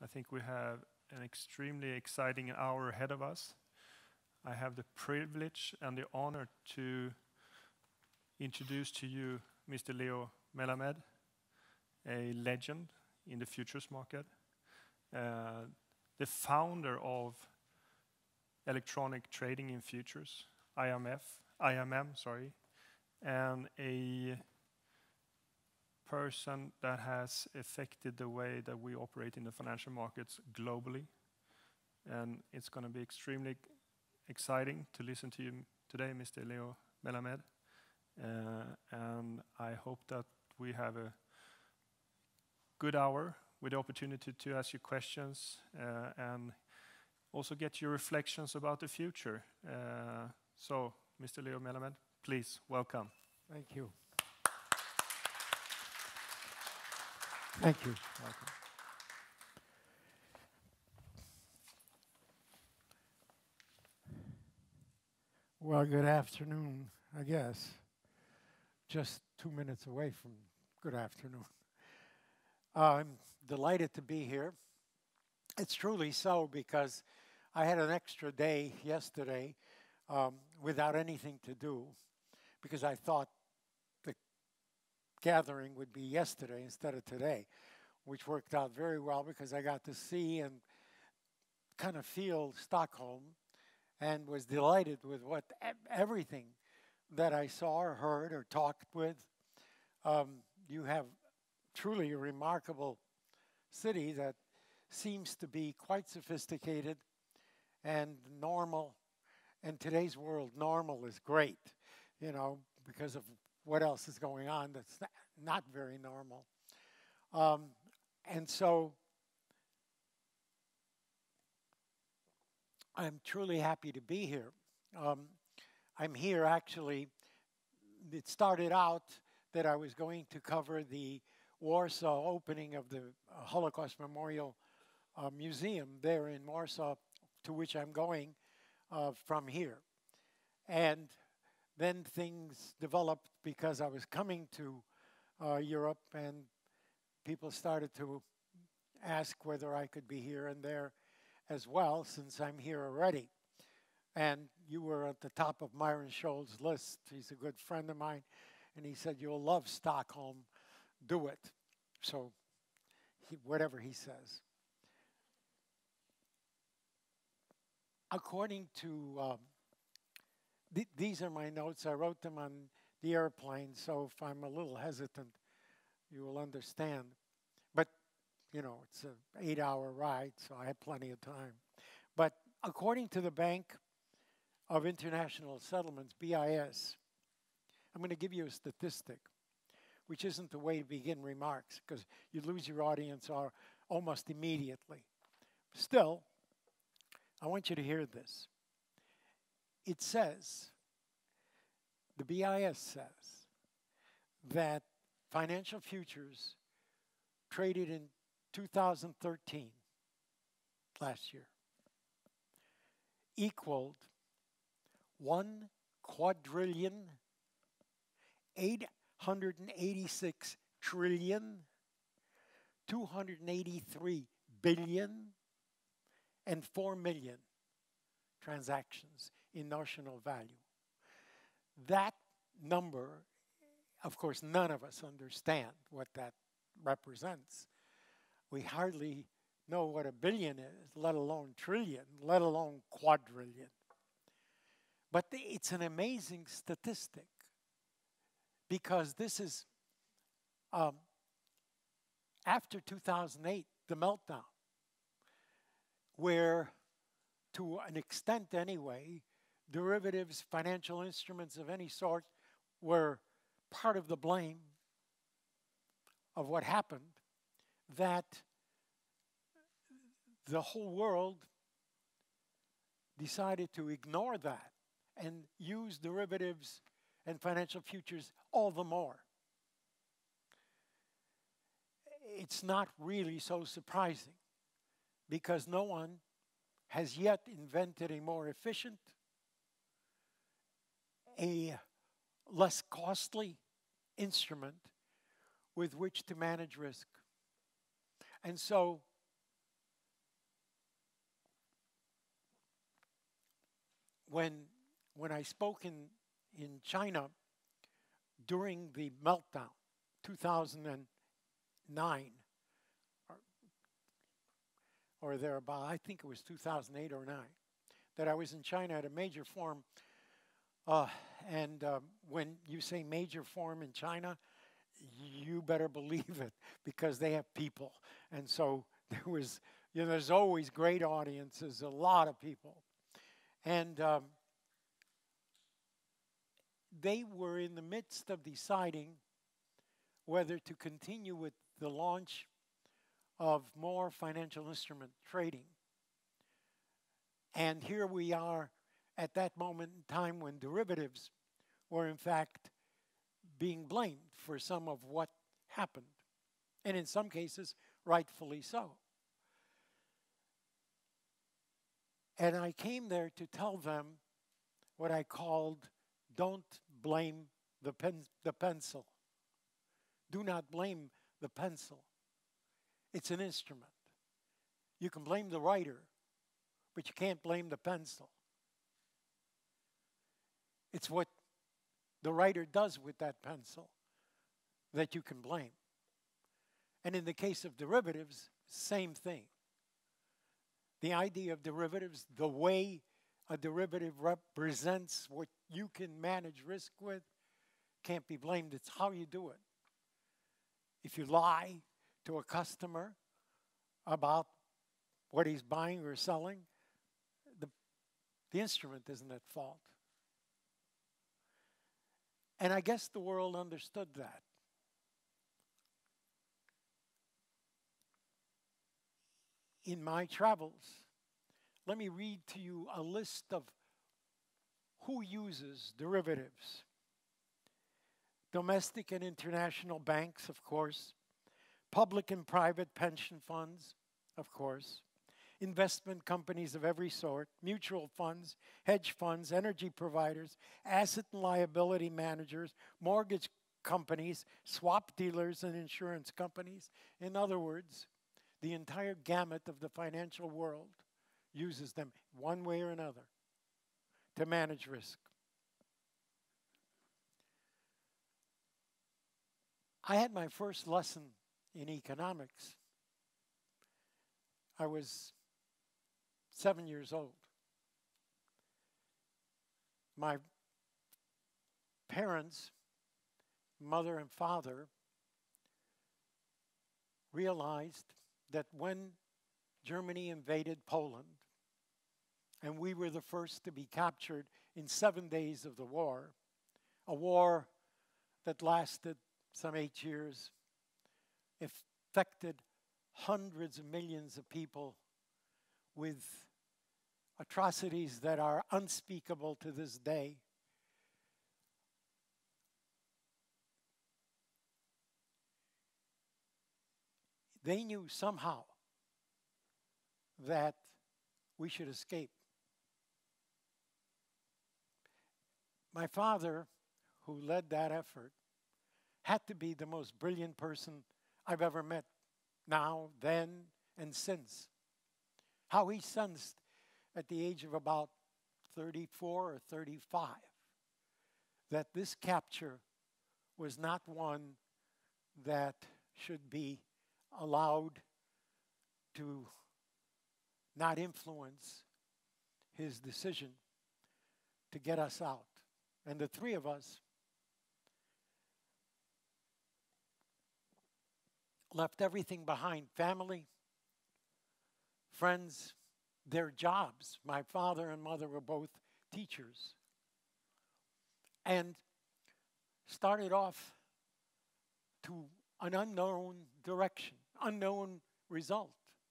I think we have an extremely exciting hour ahead of us. I have the privilege and the honor to introduce to you Mr. Leo Melamed, a legend in the futures market, the founder of electronic trading in futures, IMM, and a person that has affected the way that we operate in the financial markets globally. And it's going to be extremely exciting to listen to you today, Mr. Leo Melamed. And I hope that we have a good hour with the opportunity to ask you questions and also get your reflections about the future. So, Mr. Leo Melamed, please, welcome. Thank you. Thank you. Welcome. Well, good afternoon, I guess. Just 2 minutes away from good afternoon. I'm delighted to be here. It's truly so because I had an extra day yesterday without anything to do because I thought the gathering would be yesterday instead of today, which worked out very well because I got to see and kind of feel Stockholm and was delighted with everything that I saw or heard or talked with. You have truly a remarkable city that seems to be quite sophisticated and normal. In today's world, normal is great, you know, because of what else is going on that's not very normal. And so I'm truly happy to be here. I'm here actually, it started out that I was going to cover the Warsaw opening of the Holocaust Memorial Museum there in Warsaw, to which I'm going from here. And then things developed because I was coming to Europe and people started to ask whether I could be here and there as well, since I'm here already. And you were at the top of Myron Scholl's list. He's a good friend of mine. And he said, you'll love Stockholm, do it. So whatever he says. According to, these are my notes. I wrote them on the airplane, so if I'm a little hesitant, you will understand. But, you know, it's an 8-hour ride, so I have plenty of time. But according to the Bank of International Settlements, BIS, I'm going to give you a statistic, which isn't the way to begin remarks, because you lose your audience almost immediately. Still, I want you to hear this. It says, the BIS says, that financial futures traded in 2013, last year, equaled 1 quadrillion, 886 trillion, 283 billion, and 4 million transactions in notional value. That number, of course, none of us understand what that represents. We hardly know what a billion is, let alone trillion, let alone quadrillion. But it's an amazing statistic because this is after 2008, the meltdown, where to an extent anyway, derivatives, financial instruments of any sort were part of the blame of what happened, that the whole world decided to ignore that and use derivatives and financial futures all the more. It's not really so surprising because no one has yet invented a more efficient, a less costly instrument with which to manage risk. And so when I spoke in China during the meltdown, 2009, or thereabout, I think it was 2008 or 9, that I was in China at a major forum. When you say major forum in China, you better believe it, because they have people. And so there was, there's always great audiences, a lot of people. And they were in the midst of deciding whether to continue with the launch of more financial instrument trading. And here we are at that moment in time when derivatives were in fact being blamed for some of what happened, and in some cases, rightfully so. And I came there to tell them what I called, don't blame the pencil. Do not blame the pencil. It's an instrument. You can blame the writer, but you can't blame the pencil. It's what the writer does with that pencil that you can blame. And in the case of derivatives, same thing. The idea of derivatives, the way a derivative represents what you can manage risk with, can't be blamed. It's how you do it. If you lie to a customer about what he's buying or selling, the instrument isn't at fault. And I guess the world understood that. In my travels, let me read to you a list of who uses derivatives. Domestic and international banks, of course. Public and private pension funds, of course. Investment companies of every sort, mutual funds, hedge funds, energy providers, asset and liability managers, mortgage companies, swap dealers, and insurance companies. In other words, the entire gamut of the financial world uses them one way or another to manage risk. I had my first lesson in economics. I was 7 years old. My parents, mother and father, realized that when Germany invaded Poland, and we were the first to be captured in 7 days of the war, a war that lasted some 8 years, affected hundreds of millions of people with atrocities that are unspeakable to this day. They knew somehow that we should escape. My father, who led that effort, had to be the most brilliant person I've ever met, now, then, and since. How he sensed at the age of about 34 or 35 that this capture was not one that should be allowed to not influence his decision to get us out. And the three of us left everything behind: family, friends, their jobs. My father and mother were both teachers. And started off to an unknown direction, unknown result.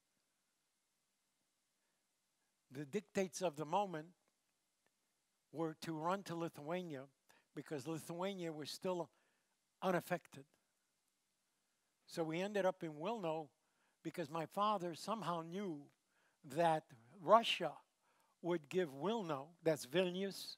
The dictates of the moment were to run to Lithuania because Lithuania was still unaffected. So we ended up in Wilno because my father somehow knew that Russia would give Wilno, that's Vilnius,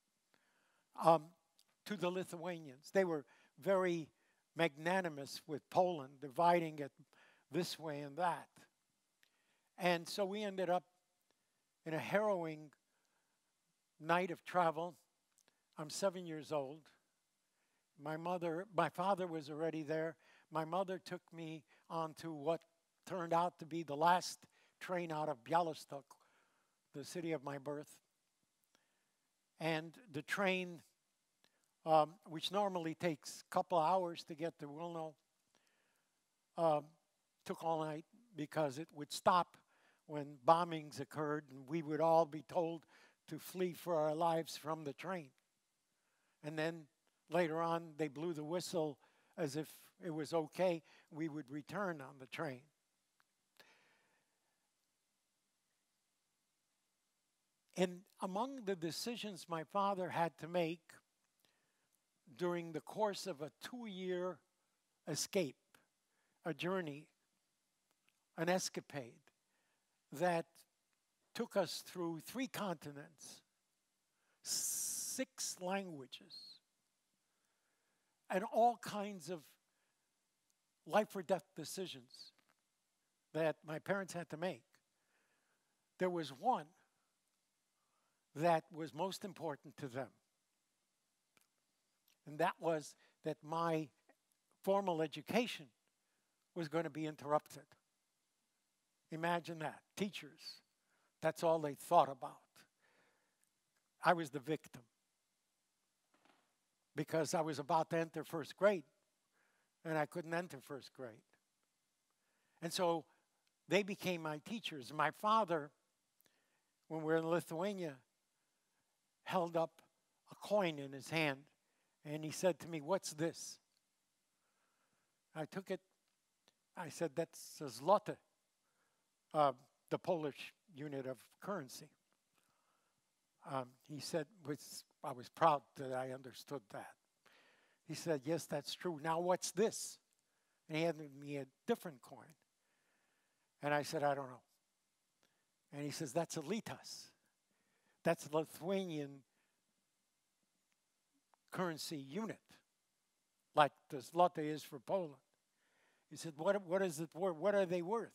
to the Lithuanians. They were very magnanimous with Poland, dividing it this way and that. And so we ended up in a harrowing night of travel. I'm 7 years old. My father was already there. My mother took me onto what turned out to be the last train out of Bialystok, the city of my birth. And the train, which normally takes a couple hours to get to Wilno, took all night because it would stop when bombings occurred and we would all be told to flee for our lives from the train. And then later on, they blew the whistle as if it was okay. We would return on the train. And among the decisions my father had to make during the course of a 2-year escape, a journey, an escapade that took us through 3 continents, 6 languages, and all kinds of life or death decisions that my parents had to make. There was one that was most important to them. And that was that my formal education was going to be interrupted. Imagine that. Teachers, that's all they thought about. I was the victim because I was about to enter first grade and I couldn't enter first grade. And so they became my teachers. My father, when we were in Lithuania, held up a coin in his hand and he said to me, "What's this?" I took it. I said, "That's a zloty, the Polish unit of currency." He said, I was proud that I understood that. He said, "Yes, that's true. Now what's this?" And he handed me a different coin. And I said, "I don't know." And he says, "That's a litas. That's a Lithuanian currency unit, like the zloty is for Poland." He said, what is it worth? What are they worth?"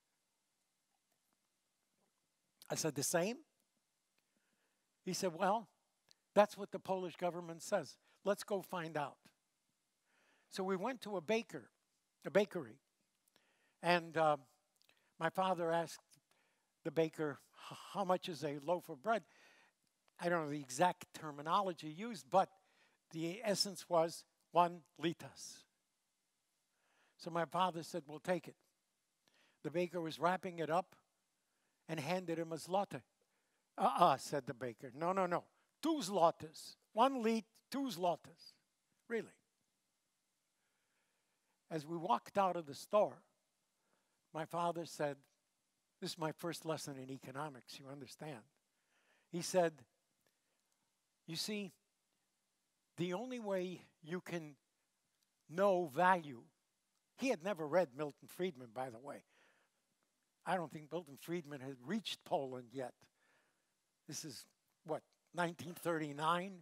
I said, "The same?" He said, "Well, that's what the Polish government says. Let's go find out." So we went to a bakery, and my father asked the baker, "How much is a loaf of bread?" I don't know the exact terminology used, but the essence was 1 litas. So my father said, "We'll take it." The baker was wrapping it up and handed him a zloty. Said the baker. No. 2 zlotys. 1 lit, 2 zlotys. Really. As we walked out of the store, my father said, this is my first lesson in economics, you understand. He said, "You see, the only way you can know value," he had never read Milton Friedman, by the way. I don't think Milton Friedman had reached Poland yet. This is, 1939?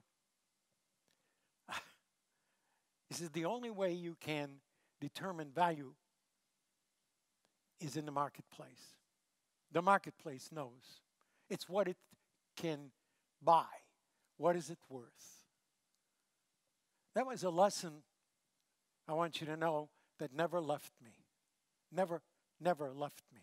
He says, the only way you can determine value is in the marketplace. The marketplace knows. It's what it can buy. What is it worth? That was a lesson, I want you to know, that never left me. Never left me.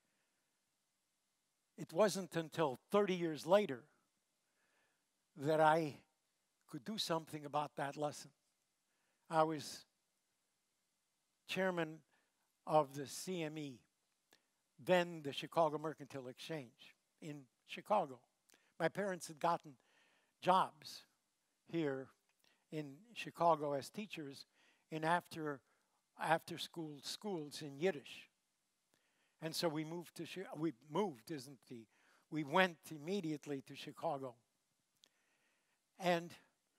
It wasn't until 30 years later that I could do something about that lesson. I was chairman of the CME, then the Chicago Mercantile Exchange in Chicago. My parents had gotten jobs here in Chicago as teachers in after school schools in Yiddish. And so we went immediately to Chicago. And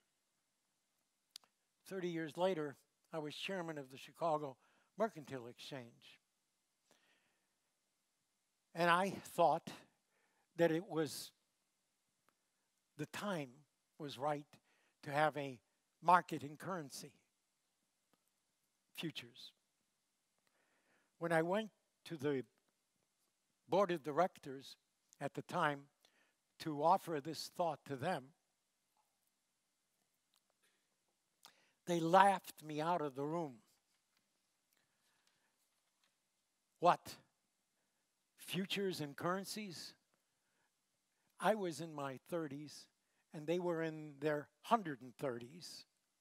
30 years later, I was chairman of the Chicago Mercantile Exchange. And I thought that the time was right to have a market in currency, futures. When I went to the board of directors at the time to offer this thought to them, they laughed me out of the room. What? Futures and currencies? I was in my 30s, and they were in their 130s.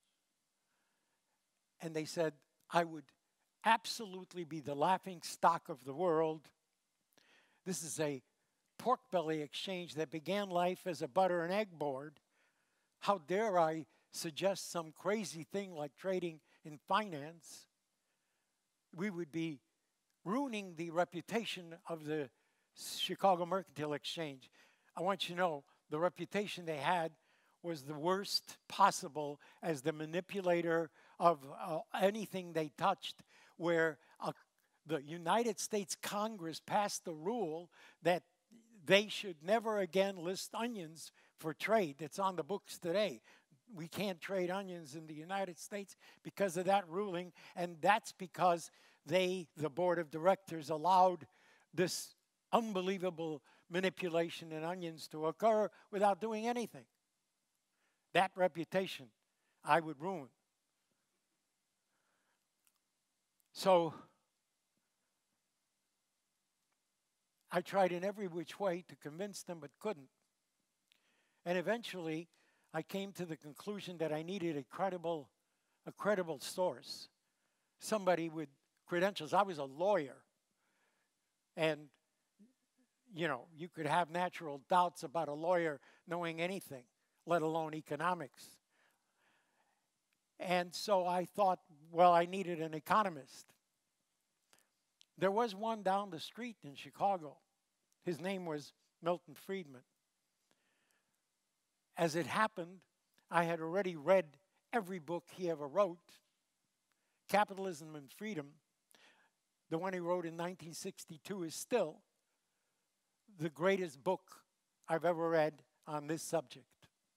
And they said, I would absolutely be the laughing stock of the world. This is a pork belly exchange that began life as a butter and egg board. How dare I suggest some crazy thing like trading in finance? We would be ruining the reputation of the Chicago Mercantile Exchange. I want you to know the reputation they had was the worst possible as the manipulator of anything they touched, where the United States Congress passed a rule that they should never again list onions for trade. It's on the books today. We can't trade onions in the United States because of that ruling, and that's because they, the board of directors, allowed this unbelievable manipulation in onions to occur without doing anything. That reputation I would ruin. So I tried in every which way to convince them, but couldn't. And eventually, I came to the conclusion that I needed a credible source, somebody with credentials. I was a lawyer, and you could have natural doubts about a lawyer knowing anything, let alone economics. And so I thought, well, I needed an economist. There was one down the street in Chicago. His name was Milton Friedman. As it happened, I had already read every book he ever wrote. Capitalism and Freedom, the one he wrote in 1962, is still the greatest book I've ever read on this subject.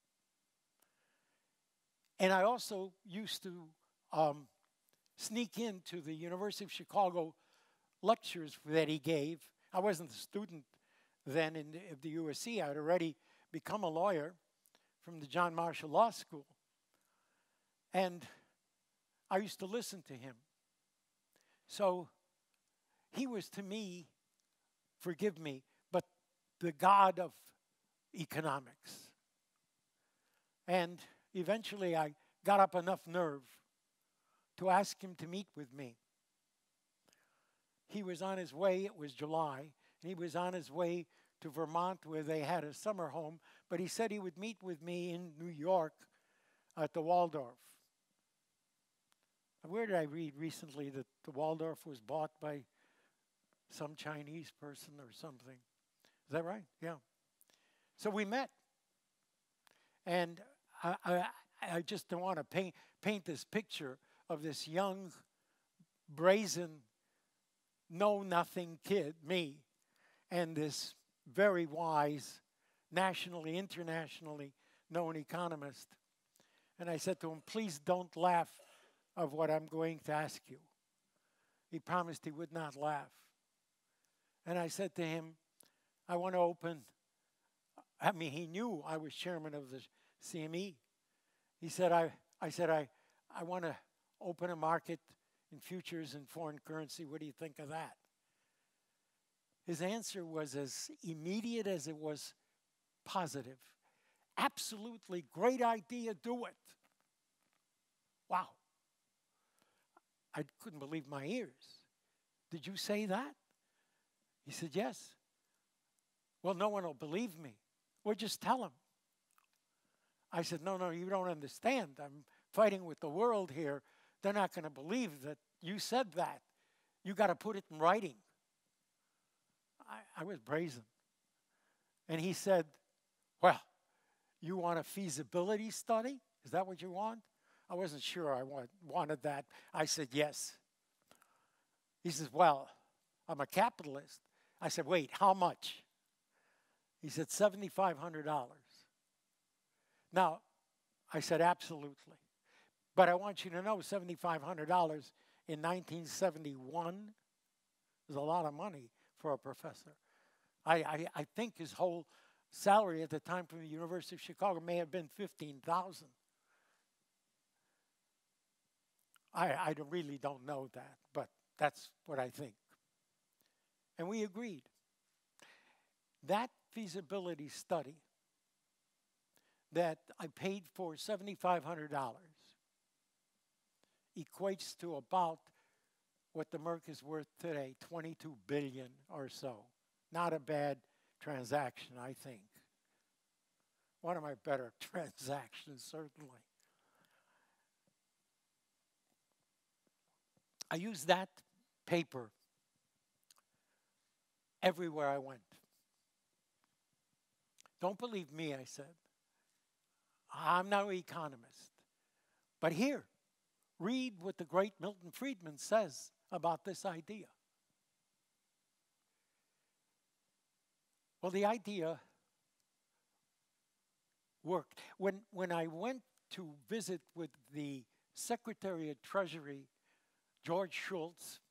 And I also used to sneak into the University of Chicago lectures that he gave. I wasn't a student then of the USC. I had already become a lawyer from the John Marshall Law School. And I used to listen to him. So he was to me, forgive me, but the god of economics. And eventually I got up enough nerve to ask him to meet with me. He was on his way, it was July, and he was on his way to Vermont where they had a summer home, but he said he would meet with me in New York at the Waldorf. Where did I read recently that the Waldorf was bought by some Chinese person or something? Is that right? Yeah. So we met. And I just don't want to paint this picture of this young, brazen, know-nothing kid, me, and this very wise, nationally, internationally known economist. And I said to him, please don't laugh of what I'm going to ask you. He promised he would not laugh. And I said to him, I want to open, he knew I was chairman of the CME. He said, I want to open a market in futures and foreign currency. What do you think of that? His answer was as immediate as it was positive. Absolutely great idea, do it. Wow. I couldn't believe my ears. Did you say that? He said, yes. Well, no one will believe me. Well, just tell him. I said, no, you don't understand. I'm fighting with the world here. They're not going to believe that you said that. You got to put it in writing. I was brazen. And he said, well, you want a feasibility study? Is that what you want? I wasn't sure I wanted that. I said, yes. He says, well, I'm a capitalist. I said, wait, how much? He said, $7,500. Now, I said, absolutely. But I want you to know $7,500 in 1971 is a lot of money for a professor. I think his whole salary at the time from the University of Chicago may have been $15,000. I really don't know that, but that's what I think. And we agreed. That feasibility study that I paid for $7,500 equates to about what the Merck is worth today, $22 billion or so. Not a bad transaction, I think. One of my better transactions, certainly. I used that paper everywhere I went. Don't believe me, I said. I'm no economist. But here, read what the great Milton Friedman says about this idea. Well, the idea worked. When I went to visit with the Secretary of Treasury, George Shultz,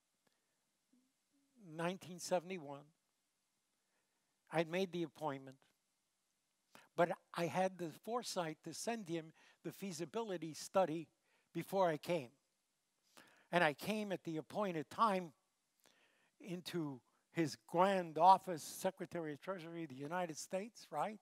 1971, I'd made the appointment, but I had the foresight to send him the feasibility study before I came. And I came at the appointed time into his grand office, Secretary of Treasury of the United States, right?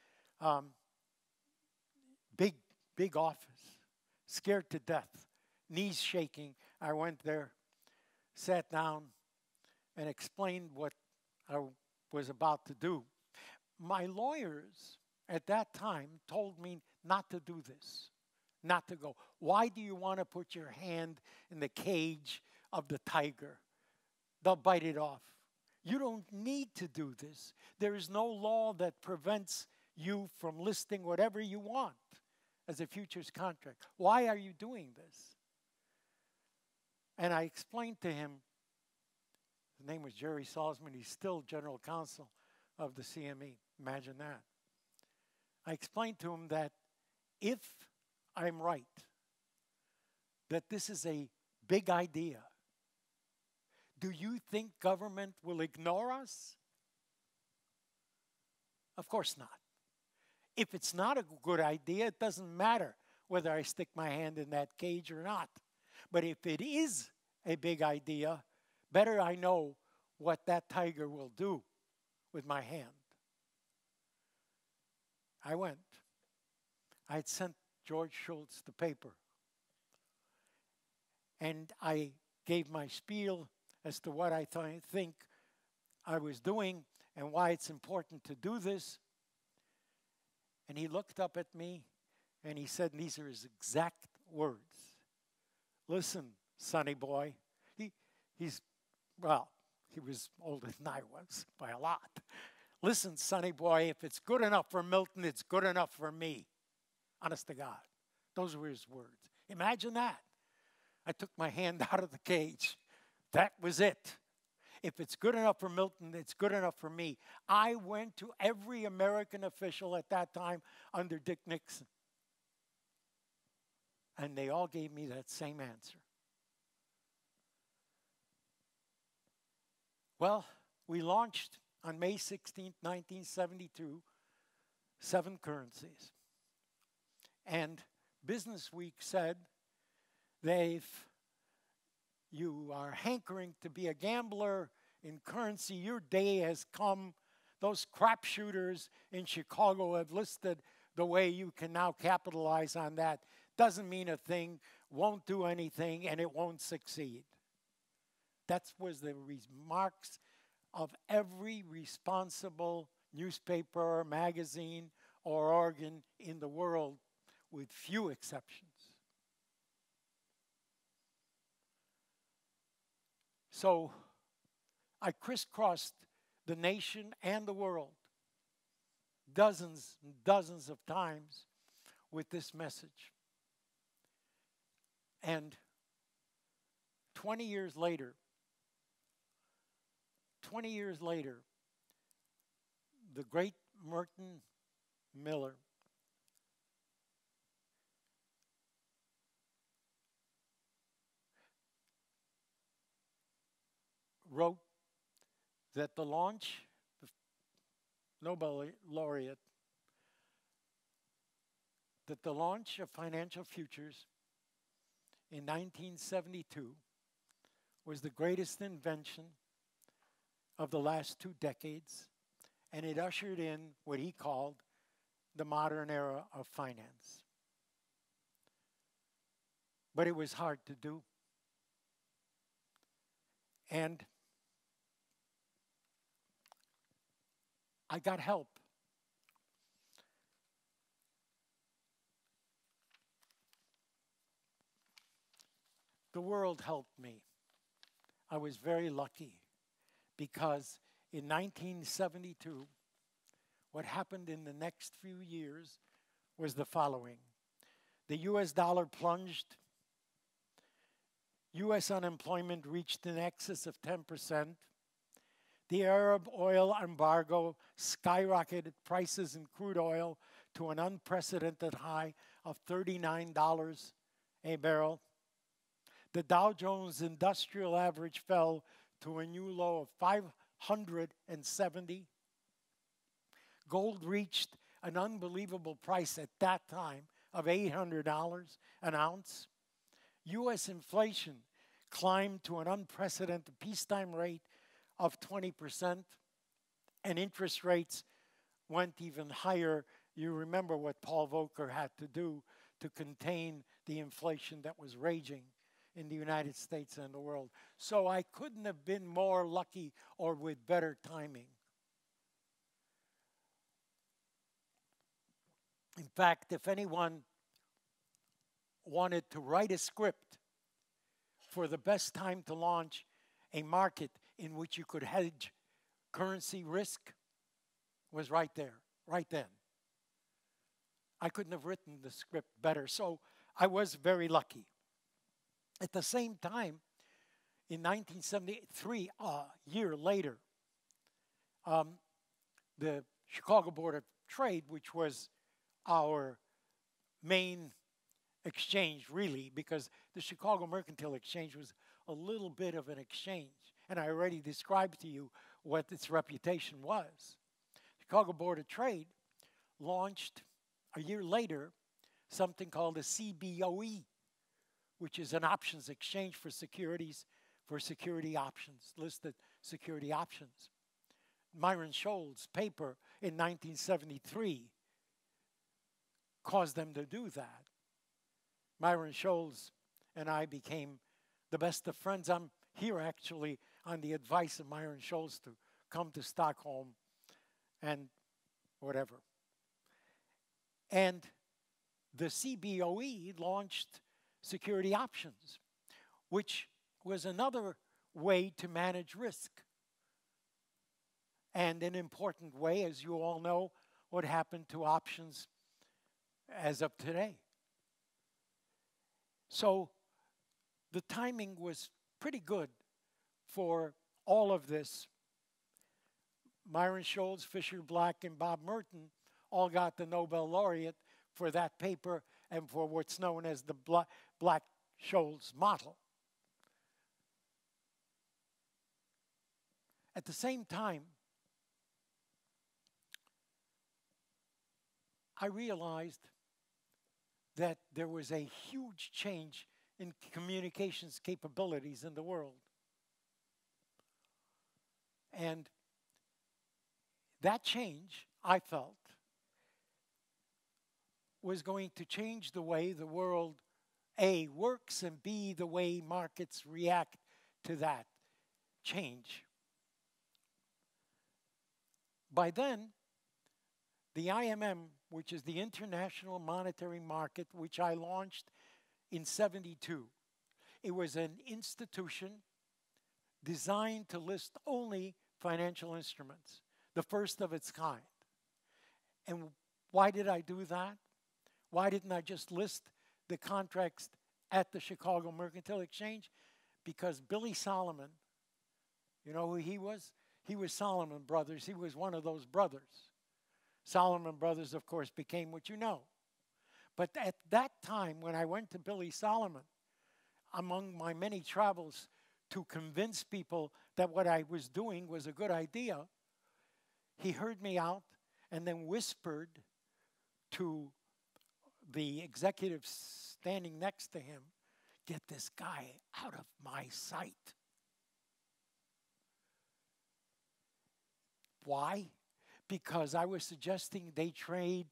Big office, scared to death, knees shaking. I went there, sat down, and explained what I was about to do. My lawyers at that time told me not to do this, not to go. Why do you want to put your hand in the cage of the tiger? They'll bite it off. You don't need to do this. There is no law that prevents you from listing whatever you want as a futures contract. Why are you doing this? And I explained to him, his name was Jerry Salzman, he's still general counsel of the CME. Imagine that. I explained to him that if I'm right, that this is a big idea, do you think government will ignore us? Of course not. If it's not a good idea, it doesn't matter whether I stick my hand in that cage or not. But if it is a big idea, better I know what that tiger will do with my hand. I went. I had sent George Shultz the paper. And I gave my spiel as to what I think I was doing and why it's important to do this. And he looked up at me and he said, and these are his exact words, "Listen, sonny boy." He was older than I was by a lot. "Listen, sonny boy, if it's good enough for Milton, it's good enough for me." Honest to God. Those were his words. Imagine that. I took my hand out of the cage. That was it. If it's good enough for Milton, it's good enough for me. I went to every American official at that time under Dick Nixon. And they all gave me that same answer. Well, we launched on May 16, 1972, 7 currencies. And Business Week said that if you are hankering to be a gambler in currency, your day has come. Those crapshooters in Chicago have listed the way you can now capitalize on that. Doesn't mean a thing, won't do anything, and it won't succeed. That was the remarks of every responsible newspaper, magazine, or organ in the world, with few exceptions. So I crisscrossed the nation and the world dozens and dozens of times with this message. And 20 years later, the great Merton Miller wrote that the launch, Nobel laureate, that the launch of financial futures in 1972 was the greatest invention of the last 2 decades, and it ushered in what he called the modern era of finance. But it was hard to do. And I got help. The world helped me. I was very lucky because in 1972, what happened in the next few years was the following. The US dollar plunged. US unemployment reached in excess of 10%. The Arab oil embargo skyrocketed prices in crude oil to an unprecedented high of $39 a barrel. The Dow Jones Industrial Average fell to a new low of 570. Gold reached an unbelievable price at that time of $800 an ounce. U.S. inflation climbed to an unprecedented peacetime rate of 20%, and interest rates went even higher. You remember what Paul Volcker had to do to contain the inflation that was raging in the United States and the world. So I couldn't have been more lucky or with better timing. In fact, if anyone wanted to write a script for the best time to launch a market in which you could hedge currency risk, was right there, right then. I couldn't have written the script better, so I was very lucky. At the same time, in 1973, a year later, the Chicago Board of Trade, which was our main exchange, really, because the Chicago Mercantile Exchange was a little bit of an exchange, and I already described to you what its reputation was. Chicago Board of Trade launched a year later something called a CBOE, which is an options exchange for securities, for security options, listed security options. Myron Scholl's paper in 1973 caused them to do that. Myron Scholl's and I became the best of friends. I'm here actually on the advice of Myron Scholl's to come to Stockholm and whatever. And the CBOE launched security options, which was another way to manage risk. And an important way, as you all know, what happened to options as of today. So the timing was pretty good for all of this. Myron Scholl's, Fisher Black, and Bob Merton all got the Nobel laureate for that paper and for what's known as the Black-Scholes model. At the same time, I realized that there was a huge change in communications capabilities in the world. And that change, I felt, was going to change the way the world, A, works, and B, the way markets react to that change. By then, the IMM, which is the International Monetary Market, which I launched in '72, it was an institution designed to list only financial instruments, the first of its kind. And why did I do that? Why didn't I just list the contracts at the Chicago Mercantile Exchange? Because Billy Solomon, you know who he was? He was Solomon Brothers. He was one of those brothers. Solomon Brothers, of course, became what you know. But at that time, when I went to Billy Solomon, among my many travels to convince people that what I was doing was a good idea, he heard me out and then whispered to the executive standing next to him, "Get this guy out of my sight." Why? Because I was suggesting they trade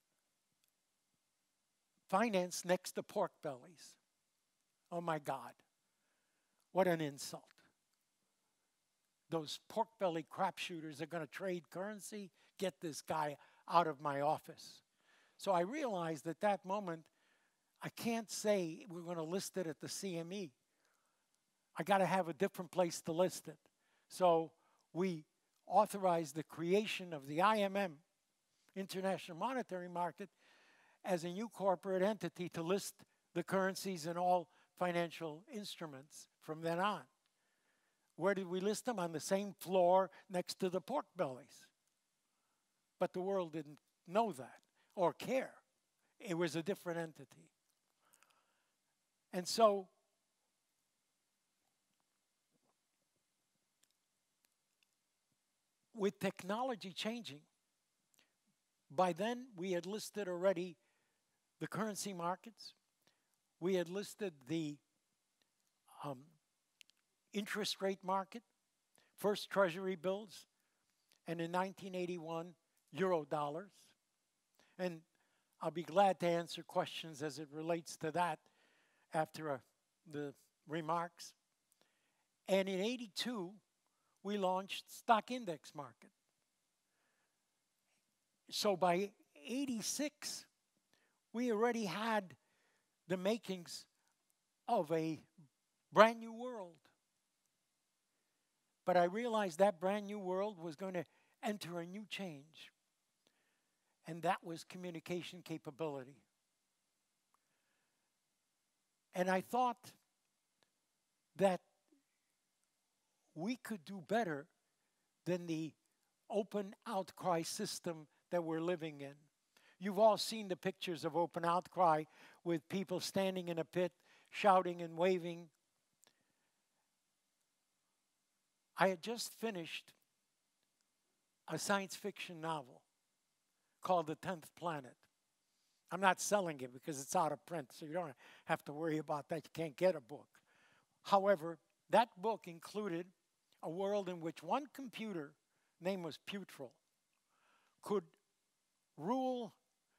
finance next to pork bellies. Oh my God. What an insult. Those pork belly crapshooters are going to trade currency. Get this guy out of my office. So I realized at that moment, I can't say we're going to list it at the CME. I got to have a different place to list it. So we authorized the creation of the IMM, International Monetary Market, as a new corporate entity to list the currencies and all financial instruments from then on. Where did we list them? On the same floor next to the pork bellies. But the world didn't know that or care. It was a different entity. And so with technology changing, by then we had listed already the currency markets. We had listed the interest rate market, first treasury bills, and in 1981, euro dollars. And I'll be glad to answer questions as it relates to that after the remarks. And in 82, we launched stock index market. So by 86, we already had the makings of a brand new world. But I realized that brand new world was going to enter a new change. And that was communication capability. And I thought that we could do better than the open outcry system that we're living in. You've all seen the pictures of open outcry with people standing in a pit, shouting and waving. I had just finished a science fiction novel called The 10th Planet. I'm not selling it because it's out of print, so you don't have to worry about that. You can't get a book. However, that book included a world in which one computer, name was Putral, could rule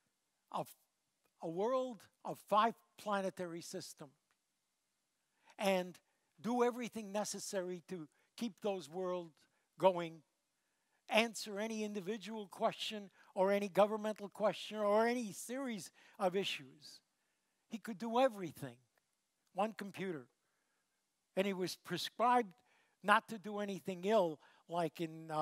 a world of 5 planetary systems and do everything necessary to keep those worlds going, answer any individual question or any governmental question or any series of issues. He could do everything, one computer. And he was prescribed not to do anything ill, like in,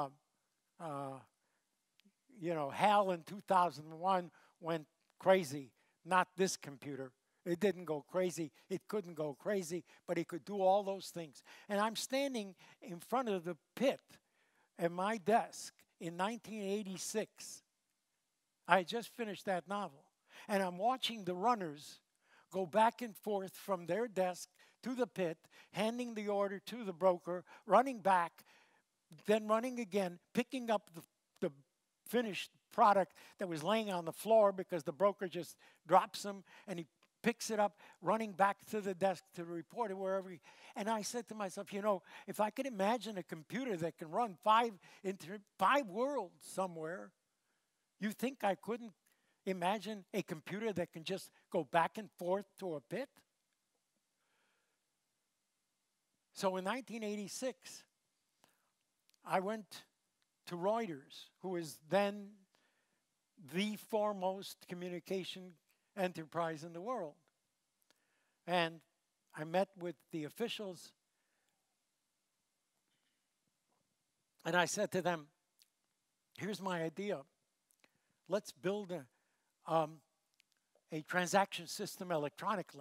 HAL in 2001 went crazy. Not this computer. It didn't go crazy. It couldn't go crazy, but it could do all those things. And I'm standing in front of the pit at my desk in 1986. I had just finished that novel. And I'm watching the runners go back and forth from their desk to the pit, handing the order to the broker, running back, then running again, picking up the finished product that was laying on the floor because the broker just drops them, and he picks it up, running back to the desk to report it wherever he... And I said to myself, if I could imagine a computer that can run 5 worlds somewhere, you think I couldn't imagine a computer that can just go back and forth to a pit? So in 1986, I went to Reuters, who was then the foremost communication enterprise in the world. And I met with the officials, and I said to them, here's my idea. Let's build a transaction system electronically.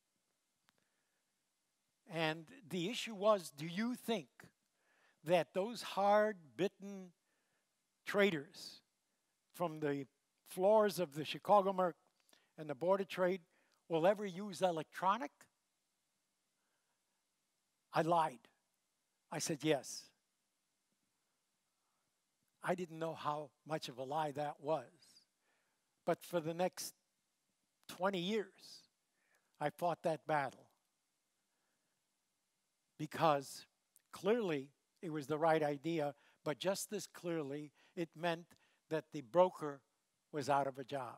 And the issue was, do you think that those hard-bitten traders from the floors of the Chicago Merc and the Board of Trade will ever use electronic? I lied. I said yes. I didn't know how much of a lie that was. But for the next 20 years, I fought that battle. Because clearly it was the right idea, but just as clearly it meant that the broker was out of a job.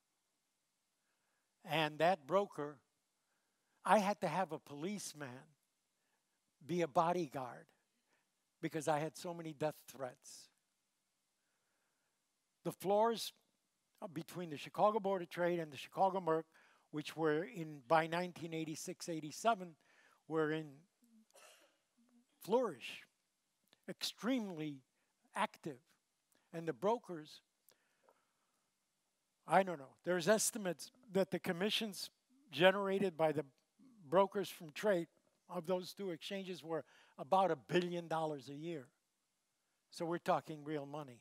And that broker, I had to have a policeman be a bodyguard because I had so many death threats. The floors between the Chicago Board of Trade and the Chicago Merc, which were by 1986-87, were in flourish, extremely active. And the brokers, I don't know, there's estimates that the commissions generated by the brokers from trade of those two exchanges were about $1 billion a year. So we're talking real money.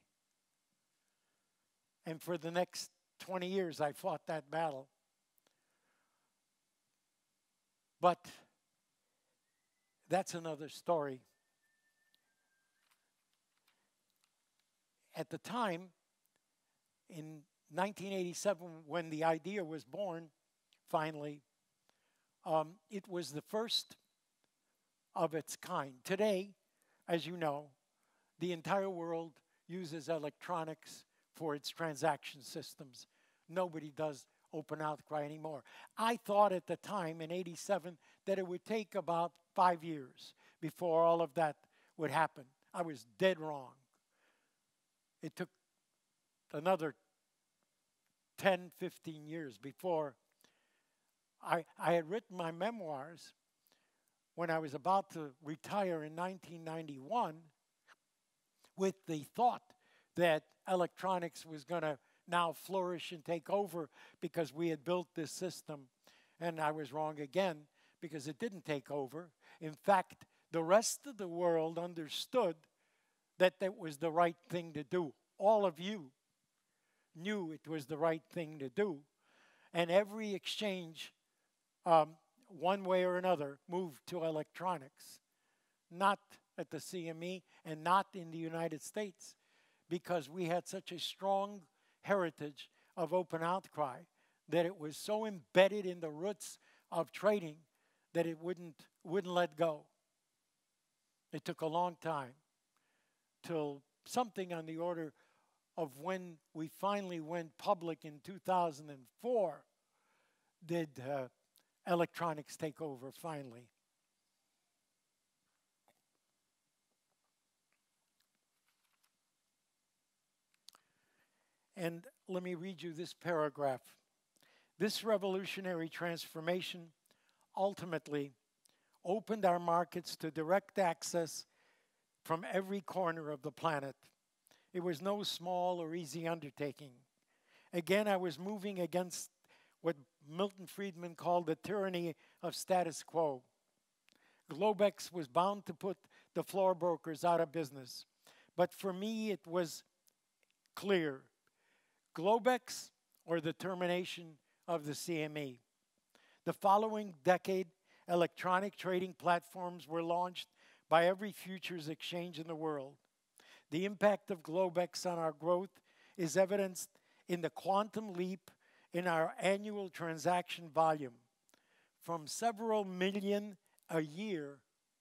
And for the next 20 years, I fought that battle. But that's another story. At the time, in 1987, when the idea was born, finally, it was the first of its kind. Today, as you know, the entire world uses electronics for its transaction systems. Nobody does open outcry anymore. I thought at the time, in 87, that it would take about 5 years before all of that would happen. I was dead wrong. It took another 10, 15 years before I had written my memoirs when I was about to retire in 1991 with the thought that electronics was going to now flourish and take over because we had built this system. And I was wrong again because it didn't take over. In fact, the rest of the world understood that that was the right thing to do. All of you knew it was the right thing to do. And every exchange, one way or another, moved to electronics. Not at the CME and not in the United States, because we had such a strong heritage of open outcry that it was so embedded in the roots of trading that it wouldn't let go. It took a long time till something on the order of when we finally went public in 2004 did electronics take over finally. And let me read you this paragraph. This revolutionary transformation ultimately opened our markets to direct access from every corner of the planet. It was no small or easy undertaking. Again, I was moving against what Milton Friedman called the tyranny of status quo. Globex was bound to put the floor brokers out of business. But for me, it was clear. Globex or the termination of the CME. The following decade, electronic trading platforms were launched by every futures exchange in the world. The impact of Globex on our growth is evidenced in the quantum leap in our annual transaction volume from several million a year,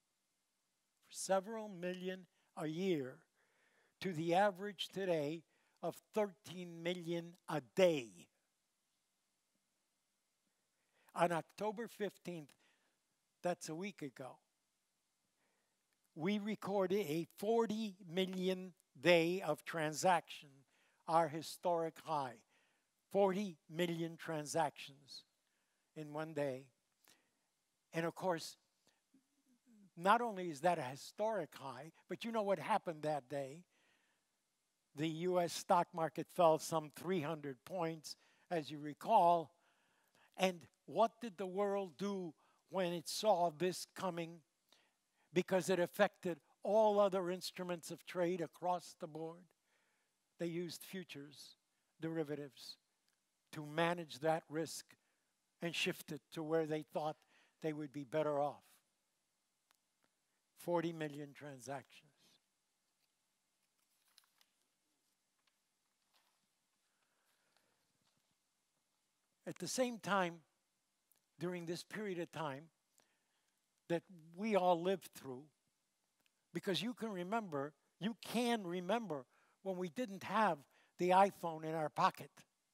to the average today of 13 million a day. On October 15th, that's a week ago, we recorded a 40 million day of transaction, our historic high. 40 million transactions in one day. And of course, not only is that a historic high, but you know what happened that day? The U.S. stock market fell some 300 points, as you recall. And what did the world do when it saw this coming? Because it affected all other instruments of trade across the board. They used futures, derivatives, to manage that risk and shift it to where they thought they would be better off. 40 million transactions. At the same time, during this period of time that we all lived through, because you can remember when we didn't have the iPhone in our pocket.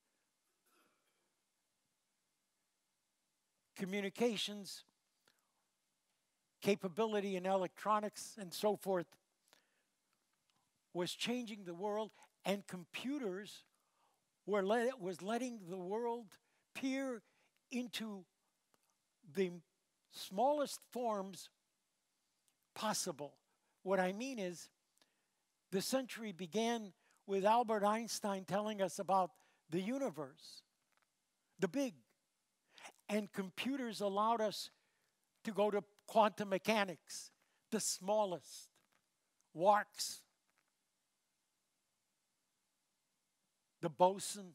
Communications, capability in electronics and so forth was changing the world, and computers was letting the world peer into the smallest forms possible. What I mean is, the century began with Albert Einstein telling us about the universe, the big. And computers allowed us to go to quantum mechanics, the smallest, quarks, the boson.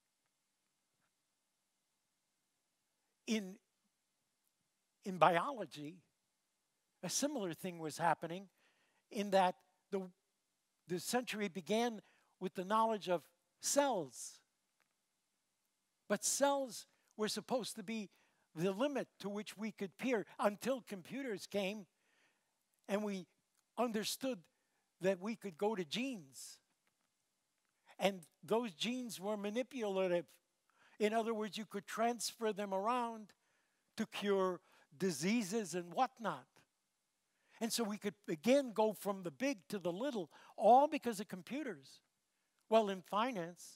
In biology, a similar thing was happening in that the century began with the knowledge of cells. But cells were supposed to be the limit to which we could peer until computers came and we understood that we could go to genes. And those genes were manipulative. In other words, you could transfer them around to cure diseases and whatnot. And so we could again go from the big to the little, all because of computers. Well, in finance,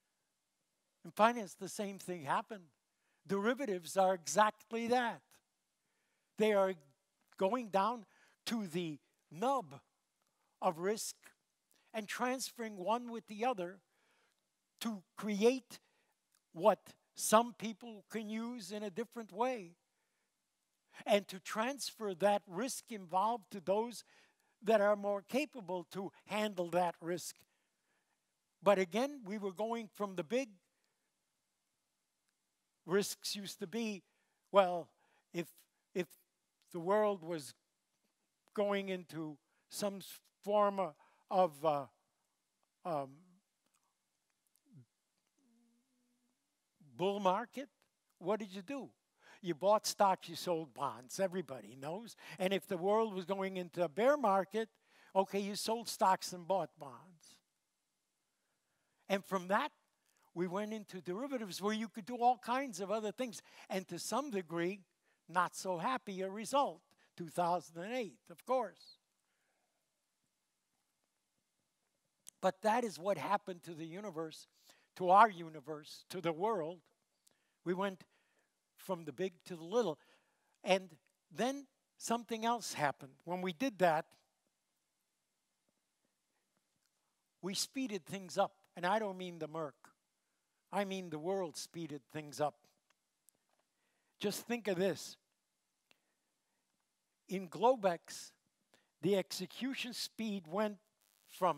the same thing happened. Derivatives are exactly that. They are going down to the nub of risk and transferring one with the other to create what some people can use in a different way, and to transfer that risk involved to those that are more capable to handle that risk. But again, we were going from the big. Risks used to be, well, if the world was going into some form of bull market, what did you do? You bought stocks, you sold bonds. Everybody knows. And if the world was going into a bear market, okay, you sold stocks and bought bonds. And from that, we went into derivatives where you could do all kinds of other things. And to some degree, not so happy a result. 2008, of course. But that is what happened to the universe, to our universe, to the world. We went from the big to the little. And then something else happened. When we did that, we speeded things up. And I don't mean the Merc. I mean the world speeded things up. Just think of this. In Globex, the execution speed went from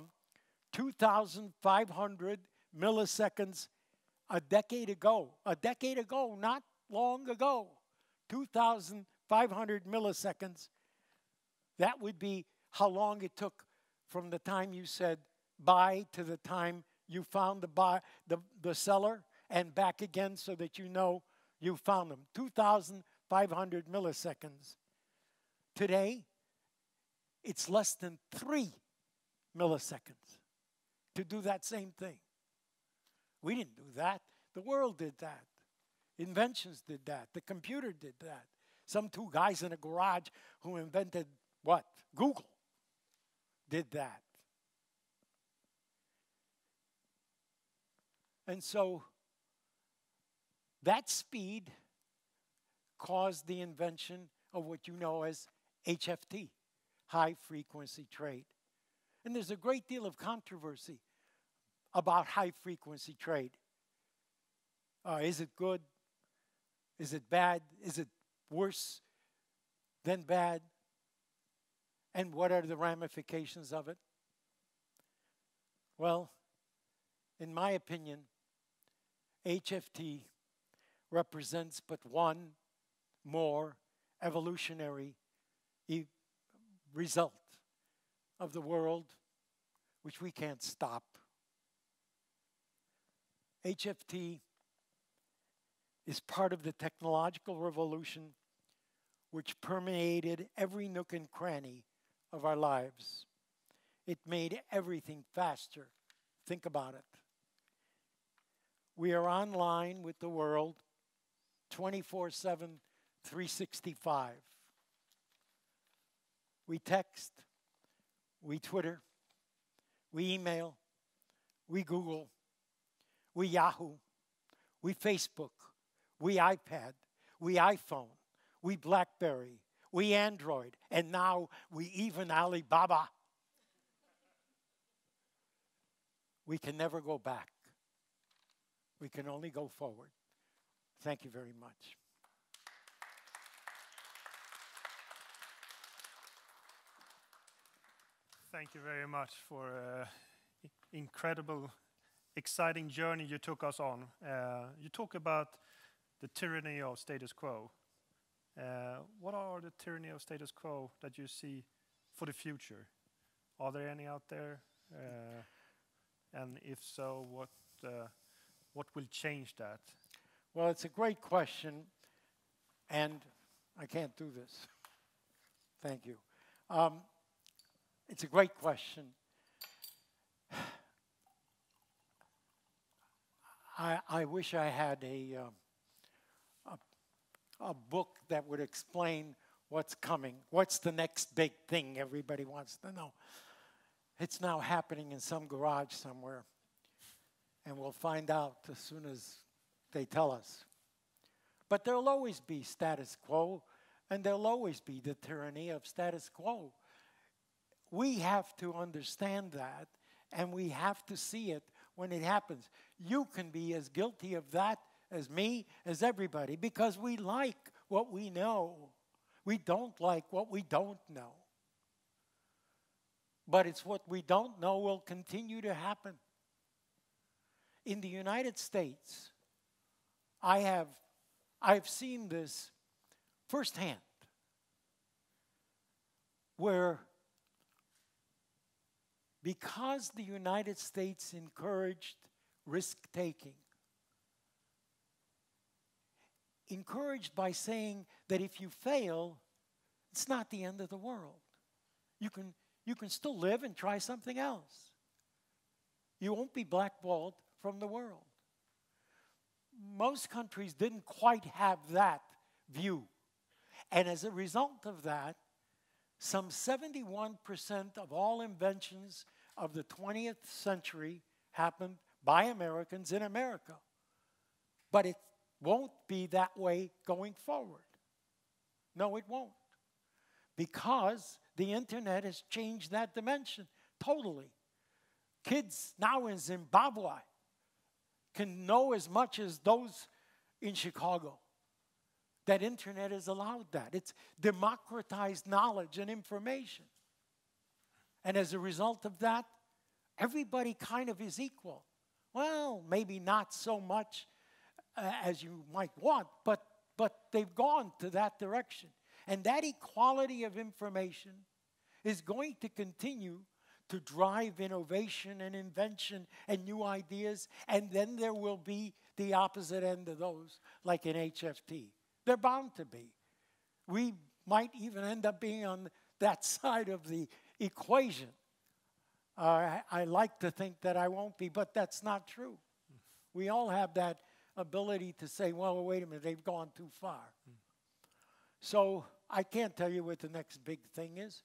2,500 milliseconds a decade ago, not long ago, 2,500 milliseconds. That would be how long it took from the time you said buy to the time you found the seller and back again so that you know you found them. 2,500 milliseconds. Today, it's less than 3 milliseconds to do that same thing. We didn't do that. The world did that. Inventions did that. The computer did that. Some two guys in a garage who invented what? Google did that. And so that speed caused the invention of what you know as HFT, high frequency trade. And there's a great deal of controversy about high frequency trade. Is it good? Is it bad? Is it worse than bad? And what are the ramifications of it? Well, in my opinion, HFT represents but one more evolutionary result of the world, which we can't stop. HFT is part of the technological revolution which permeated every nook and cranny of our lives. It made everything faster. Think about it. We are online with the world 24/7, 365. We text, we Twitter, we email, we Google, we Yahoo, we Facebook, we iPad, we iPhone, we BlackBerry, we Android, and now we even Alibaba. We can never go back. We can only go forward. Thank you very much. Thank you very much for incredible, exciting journey you took us on. You talk about the tyranny of status quo. What are the tyranny of status quo that you see for the future? Are there any out there? And if so, what will change that? Well, it's a great question, and I can't do this. Thank you. It's a great question. I wish I had a book that would explain what's coming. What's the next big thing everybody wants to know? It's now happening in some garage somewhere, and we'll find out as soon as they tell us. But there'll always be status quo, and there'll always be the tyranny of status quo. We have to understand that, and we have to see it when it happens. You can be as guilty of that as me, as everybody, because we like what we know. We don't like what we don't know. But it's what we don't know will continue to happen. In the United States, I've seen this firsthand, where because the United States encouraged risk-taking, encouraged by saying that if you fail, it's not the end of the world. You can still live and try something else. You won't be blackballed from the world. Most countries didn't quite have that view. And as a result of that, some 71% of all inventions of the 20th century happened by Americans in America. But it won't be that way going forward. No, it won't. Because the internet has changed that dimension totally. Kids now in Zimbabwe can know as much as those in Chicago. That internet has allowed that. It's democratized knowledge and information. And as a result of that, everybody kind of is equal. Well, maybe not so much as you might want, but they've gone to that direction. And that equality of information is going to continue to drive innovation and invention and new ideas, and then there will be the opposite end of those, like in HFT. They're bound to be. We might even end up being on that side of the equation. I like to think that I won't be, but that's not true. We all have that ability to say, well, wait a minute, they've gone too far. So I can't tell you what the next big thing is.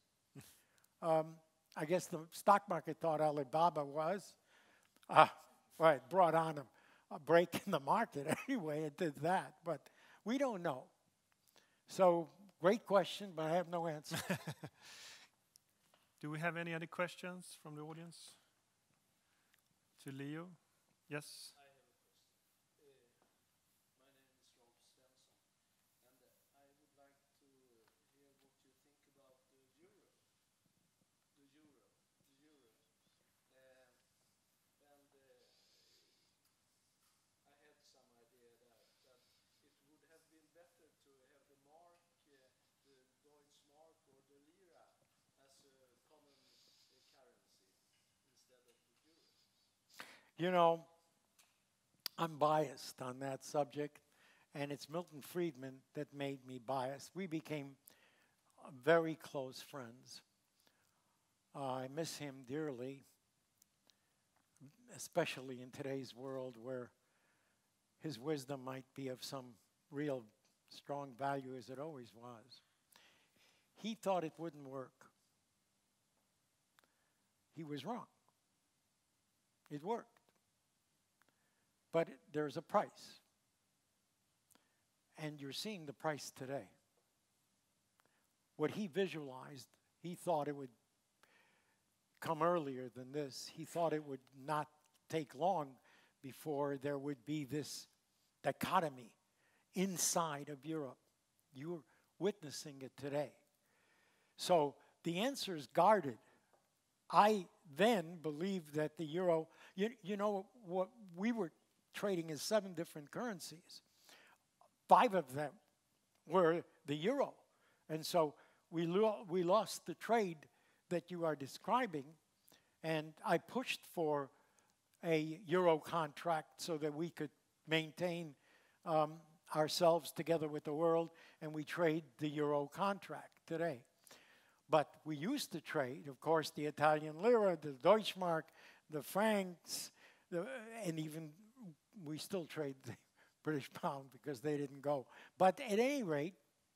I guess the stock market thought Alibaba was. Well, it brought on a break in the market anyway. It did that, but we don't know. So great question, but I have no answer. Do we have any other questions from the audience? To Leo? Yes? I have a question. My name is Rolf Svensson, and I would like to hear what you think about the euro. I had some idea that it would have been better to have the mark, the Deutschmark or the lira, as a common currency instead of the euro. You know, I'm biased on that subject, and it's Milton Friedman that made me biased. We became very close friends. I miss him dearly, especially in today's world where his wisdom might be of some real strong value, as it always was. He thought it wouldn't work. He was wrong. It worked. But there's a price. And you're seeing the price today. What he visualized, he thought it would come earlier than this. He thought it would not take long before there would be this dichotomy inside of Europe. You're witnessing it today. So the answer is guarded. I then believed that the euro, you know what, we were trading in 7 different currencies. 5 of them were the euro. And so we lost the trade that you are describing, and I pushed for a euro contract so that we could maintain ourselves together with the world, and we trade the euro contract today. But we used to trade, of course, the Italian lira, the Deutschmark, the francs, and even we still trade the British pound because they didn't go. But at any rate,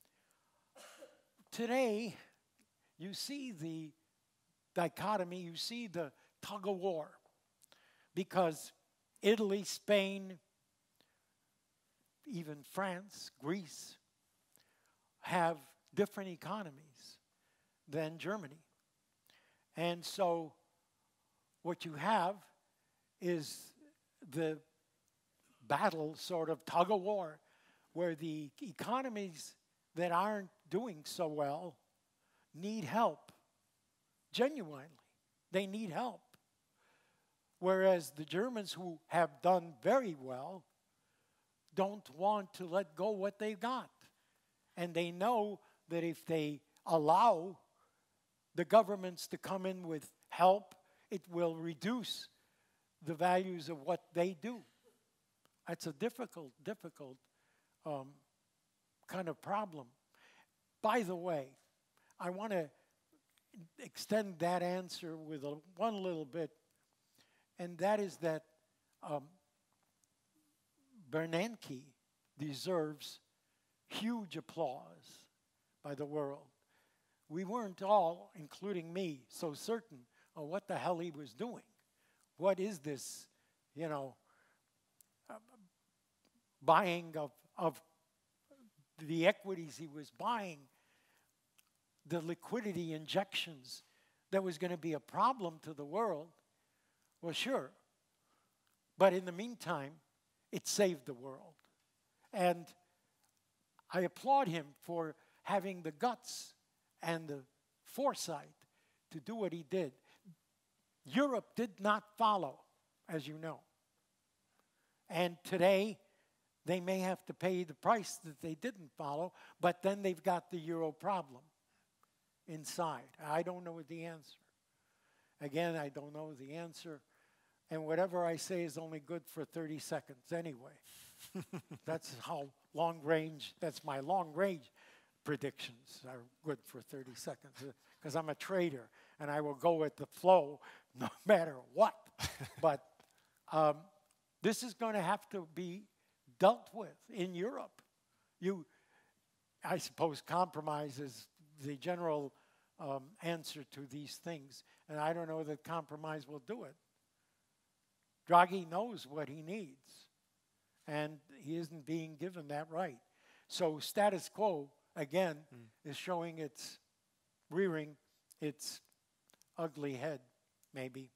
today you see the dichotomy, you see the tug of war, because Italy, Spain, even France, Greece, have different economies than Germany. And so what you have is the battle, sort of tug of war, where the economies that aren't doing so well need help. Genuinely, they need help. Whereas the Germans, who have done very well, don't want to let go what they've got. And they know that if they allow the governments to come in with help, it will reduce the values of what they do. It's a difficult kind of problem. By the way, I want to extend that answer with one little bit, and that is that Bernanke deserves huge applause by the world. We weren't all, including me, so certain of what the hell he was doing. What is this, buying of the equities he was buying, the liquidity injections that was going to be a problem to the world? Well, sure. But in the meantime, it saved the world. And I applaud him for having the guts and the foresight to do what he did. Europe did not follow, as you know. And today, they may have to pay the price that they didn't follow, but then they've got the euro problem inside. I don't know the answer. Again, I don't know the answer. And whatever I say is only good for 30 seconds anyway. That's how long range, that's my long range predictions are good for 30 seconds. Because I'm a trader and I will go with the flow no matter what. But this is going to have to be dealt with in Europe. I suppose compromise is the general answer to these things. And I don't know that compromise will do it. Draghi knows what he needs, and he isn't being given that right. So status quo, again, is showing its rearing its ugly head, maybe.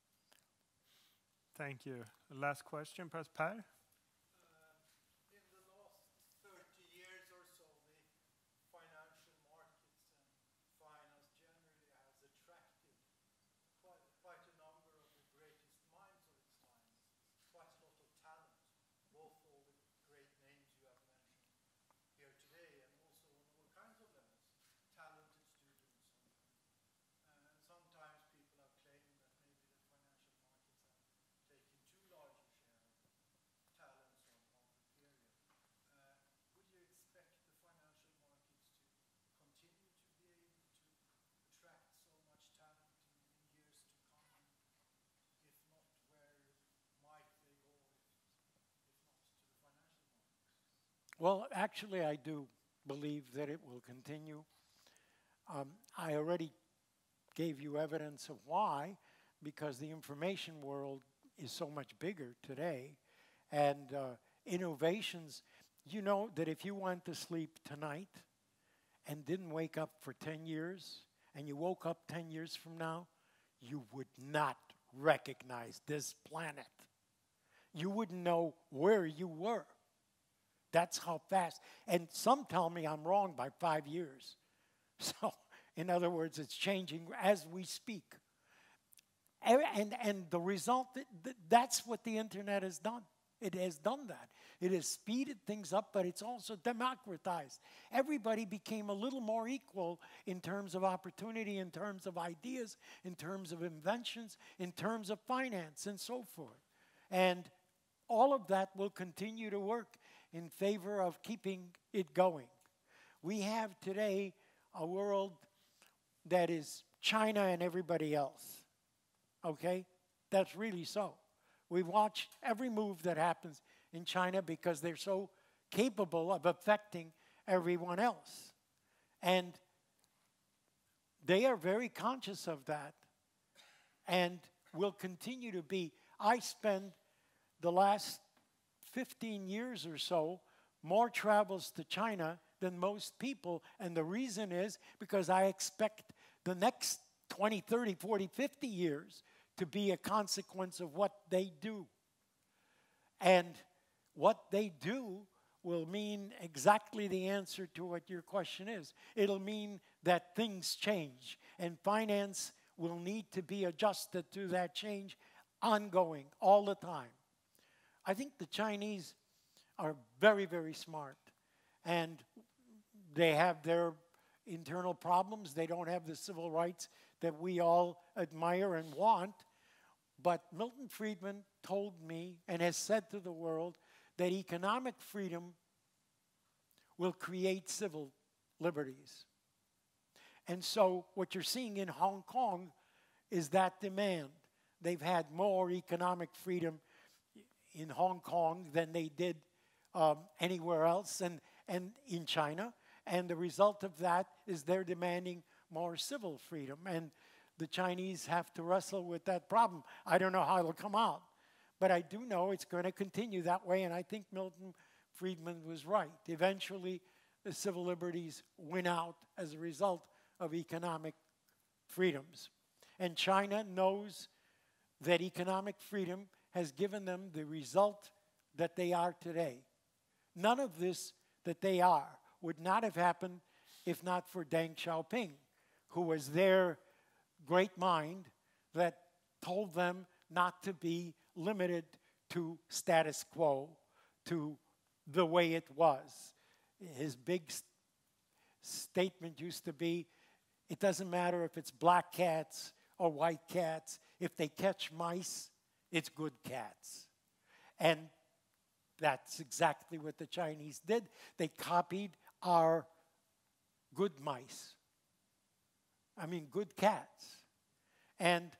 Thank you. Last question, perhaps Per? In the last 30 years or so, the financial markets and finance generally has attracted quite a number of the greatest minds of its time, quite a lot of talent, both all the great names you have mentioned here today and also on all kinds of levels, talented students. And sometimes people have claimed that maybe the financial markets have taken too large a share of Well, actually, I do believe that it will continue. I already gave you evidence of why, because the information world is so much bigger today. And innovations, you know that if you went to sleep tonight and didn't wake up for 10 years, and you woke up 10 years from now, you would not recognize this planet. You wouldn't know where you were. That's how fast. And some tell me I'm wrong by 5 years. So, in other words, it's changing as we speak. And the result, that's what the internet has done. It has done that. It has speeded things up, but it's also democratized. Everybody became a little more equal in terms of opportunity, in terms of ideas, in terms of inventions, in terms of finance, and so forth. And all of that will continue to work in favor of keeping it going. We have today a world that is China and everybody else. Okay? That's really so. We've watched every move that happens in China because they're so capable of affecting everyone else. And they are very conscious of that and will continue to be. I spend the last 15 years or so more travels to China than most people. And the reason is because I expect the next 20, 30, 40, 50 years to be a consequence of what they do. And what they do will mean exactly the answer to what your question is. It'll mean that things change, and finance will need to be adjusted to that change ongoing, all the time. I think the Chinese are very, very smart, and they have their internal problems. They don't have the civil rights that we all admire and want. But Milton Friedman told me and has said to the world that economic freedom will create civil liberties. And so what you're seeing in Hong Kong is that demand. They've had more economic freedom in Hong Kong than they did anywhere else and in China. And the result of that is they're demanding more civil freedom. And the Chinese have to wrestle with that problem. I don't know how it'll come out, but I do know it's going to continue that way, and I think Milton Friedman was right. Eventually, the civil liberties win out as a result of economic freedoms. And China knows that economic freedom has given them the result that they are today. None of this that they are would not have happened if not for Deng Xiaoping, who was their great mind that told them not to be limited to status quo, to the way it was. His big statement used to be, it doesn't matter if it's black cats or white cats. If they catch mice, it's good cats. And that's exactly what the Chinese did. They copied our good mice. I mean, good cats. And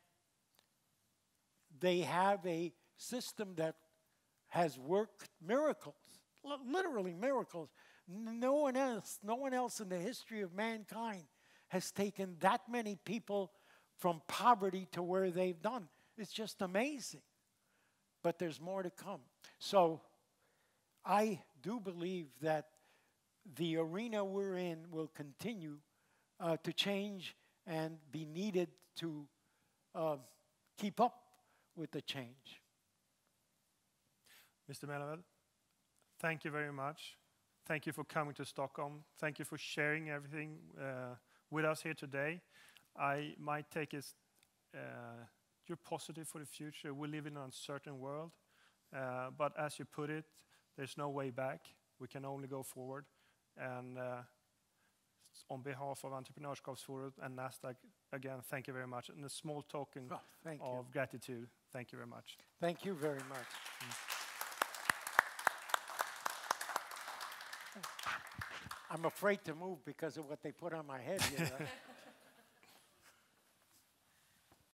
they have a system that has worked miracles, literally miracles. No one else in the history of mankind has taken that many people from poverty to where they've done. It's just amazing. But there's more to come. So I do believe that the arena we're in will continue to change and be needed to keep up with the change. Mr. Melamed, thank you very much. Thank you for coming to Stockholm. Thank you for sharing everything with us here today. My take is you're positive for the future. We live in an uncertain world. But as you put it, there's no way back. We can only go forward. And on behalf of Entreprenörskapsforum and Nasdaq, again, thank you very much. And a small token of gratitude. Thank you very much. Thank you very much. I'm afraid to move because of what they put on my head here.